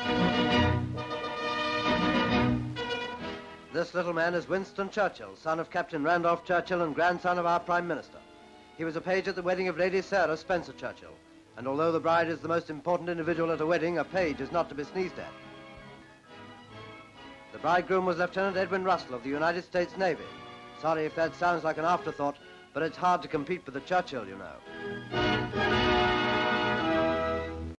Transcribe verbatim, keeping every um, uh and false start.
This little man is Winston Churchill, son of Captain Randolph Churchill and grandson of our Prime Minister. He was a page at the wedding of Lady Sara, Spencer-Churchill, and although the bride is the most important individual at a wedding, a page is not to be sneezed at. The bridegroom was Lieutenant Edwin Russell of the United States Navy. Sorry if that sounds like an afterthought, but it's hard to compete with the Churchill, you know.